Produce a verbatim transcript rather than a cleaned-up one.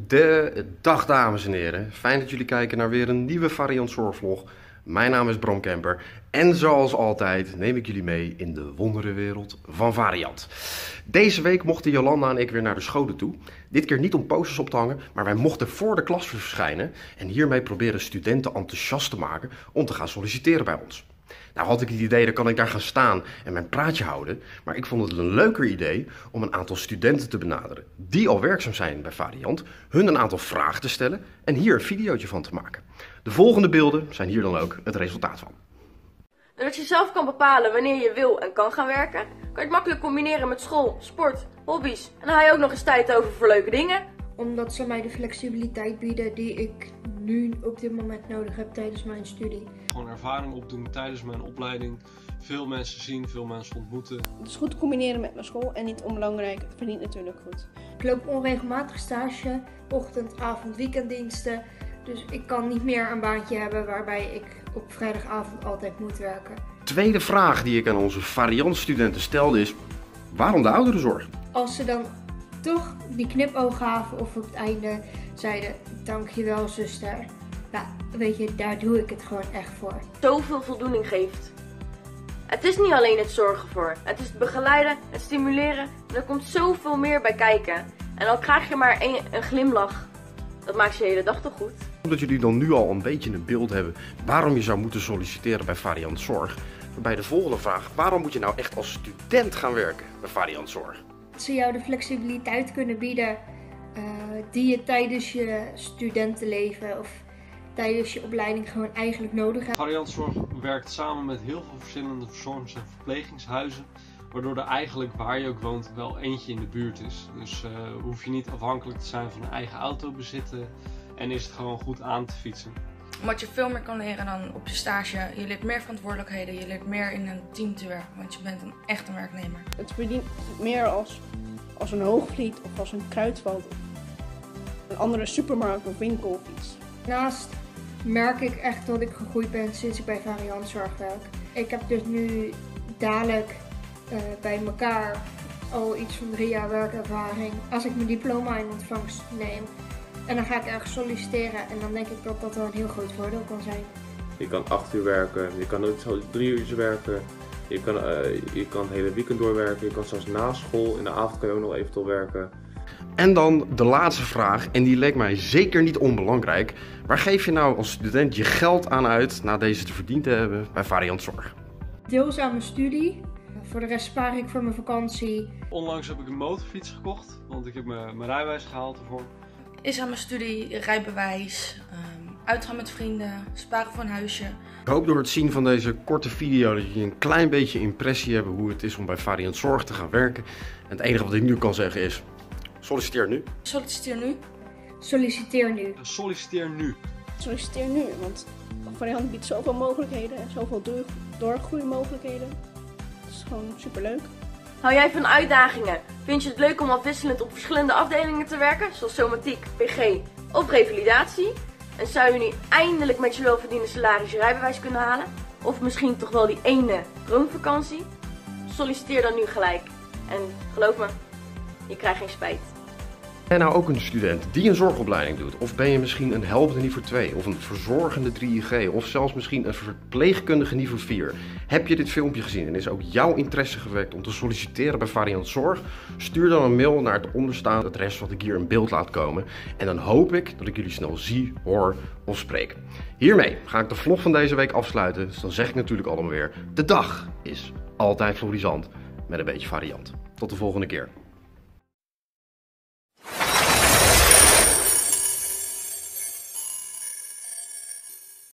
De dag dames en heren, fijn dat jullie kijken naar weer een nieuwe Variant Zorgvlog. Mijn naam is Bram Kemper en zoals altijd neem ik jullie mee in de wonderenwereld van Variant. Deze week mochten Jolanda en ik weer naar de scholen toe. Dit keer niet om posters op te hangen, maar wij mochten voor de klas verschijnen en hiermee proberen studenten enthousiast te maken om te gaan solliciteren bij ons. Nou had ik het idee, dan kan ik daar gaan staan en mijn praatje houden, maar ik vond het een leuker idee om een aantal studenten te benaderen die al werkzaam zijn bij Variant, hun een aantal vragen te stellen en hier een videootje van te maken. De volgende beelden zijn hier dan ook het resultaat van. Doordat je zelf kan bepalen wanneer je wil en kan gaan werken, kan je het makkelijk combineren met school, sport, hobby's en dan haal je ook nog eens tijd over voor leuke dingen. Omdat ze mij de flexibiliteit bieden die ik nu op dit moment nodig heb tijdens mijn studie. Gewoon ervaring opdoen tijdens mijn opleiding. Veel mensen zien, veel mensen ontmoeten. Het is goed te combineren met mijn school en niet onbelangrijk. Het verdient natuurlijk goed. Ik loop onregelmatig stage, ochtend, avond, weekenddiensten. Dus ik kan niet meer een baantje hebben waarbij ik op vrijdagavond altijd moet werken. Tweede vraag die ik aan onze Variant-studenten stelde is, waarom de ouderenzorg? Als ze dan toch die knipoog gaven of op het einde zeiden, dankjewel zuster. Ja, weet je, daar doe ik het gewoon echt voor. Zoveel voldoening geeft. Het is niet alleen het zorgen voor. Het is het begeleiden, het stimuleren. En er komt zoveel meer bij kijken. En al krijg je maar een, een glimlach. Dat maakt je de hele dag toch goed. Omdat jullie dan nu al een beetje een beeld hebben waarom je zou moeten solliciteren bij Variant Zorg. Bij de volgende vraag, waarom moet je nou echt als student gaan werken bij Variant Zorg? Dat ze jou de flexibiliteit kunnen bieden uh, die je tijdens je studentenleven of tijdens je opleiding gewoon eigenlijk nodig hebt. Variant Zorg werkt samen met heel veel verschillende verzorgings- en verplegingshuizen. Waardoor er eigenlijk, waar je ook woont, wel eentje in de buurt is. Dus uh, hoef je niet afhankelijk te zijn van een eigen auto bezitten en is het gewoon goed aan te fietsen. Omdat je veel meer kan leren dan op je stage. Je leert meer verantwoordelijkheden, je leert meer in een team te werken, want je bent een echte werknemer. Het verdient meer als, als een Hoogvliet of als een Kruidvat of een andere supermarkt of winkel of iets. Naast merk ik echt dat ik gegroeid ben sinds ik bij Variant Zorg werk. Ik heb dus nu dadelijk uh, bij elkaar al iets van drie jaar werkervaring. Als ik mijn diploma in ontvangst neem en dan ga ik ergens solliciteren en dan denk ik dat dat wel een heel groot voordeel kan zijn. Je kan acht uur werken, je kan ook zo drie uur werken, je kan, uh, je kan het hele weekend doorwerken, je kan zelfs na school, in de avond kan je ook nog eventueel werken. En dan de laatste vraag, en die leek mij zeker niet onbelangrijk. Waar geef je nou als student je geld aan uit na deze te verdiend te hebben bij Variant Zorg? Deels aan mijn studie, voor de rest spaar ik voor mijn vakantie. Onlangs heb ik een motorfiets gekocht, want ik heb mijn, mijn rijbewijs gehaald ervoor. Is aan mijn studie, rijbewijs, um, uitgaan met vrienden, sparen voor een huisje. Ik hoop door het zien van deze korte video dat je een klein beetje impressie hebt hoe het is om bij Variant Zorg te gaan werken. En het enige wat ik nu kan zeggen is, solliciteer nu. Solliciteer nu. Solliciteer nu. Solliciteer nu. Solliciteer nu, want Variant biedt zoveel mogelijkheden en zoveel door, doorgroeimogelijkheden. Het is gewoon superleuk. Hou jij van uitdagingen? Vind je het leuk om afwisselend op verschillende afdelingen te werken, zoals somatiek, P G of revalidatie? En zou je nu eindelijk met je welverdiende salaris je rijbewijs kunnen halen? Of misschien toch wel die ene droomvakantie? Solliciteer dan nu gelijk. En geloof me, je krijgt geen spijt. En nou ook een student die een zorgopleiding doet. Of ben je misschien een helpende niveau twee of een verzorgende drie I G of zelfs misschien een verpleegkundige niveau vier. Heb je dit filmpje gezien en is ook jouw interesse gewekt om te solliciteren bij Variant Zorg? Stuur dan een mail naar het onderstaande adres wat ik hier in beeld laat komen. En dan hoop ik dat ik jullie snel zie, hoor of spreek. Hiermee ga ik de vlog van deze week afsluiten. Dus dan zeg ik natuurlijk allemaal weer, de dag is altijd florissant met een beetje variant. Tot de volgende keer.